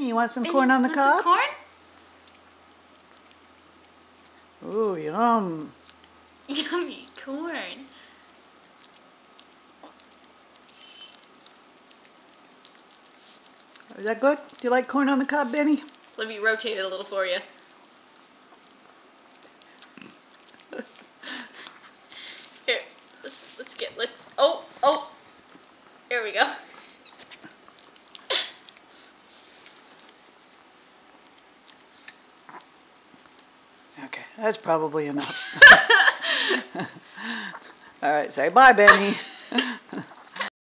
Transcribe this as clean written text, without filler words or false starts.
You want some Benny, corn on the want cob? some corn? Ooh, yum. Yummy corn. Is that good? Do you like corn on the cob, Benny? Let me rotate it a little for you. Here, let's oh, here we go. Okay, that's probably enough. All right, say bye, Benny.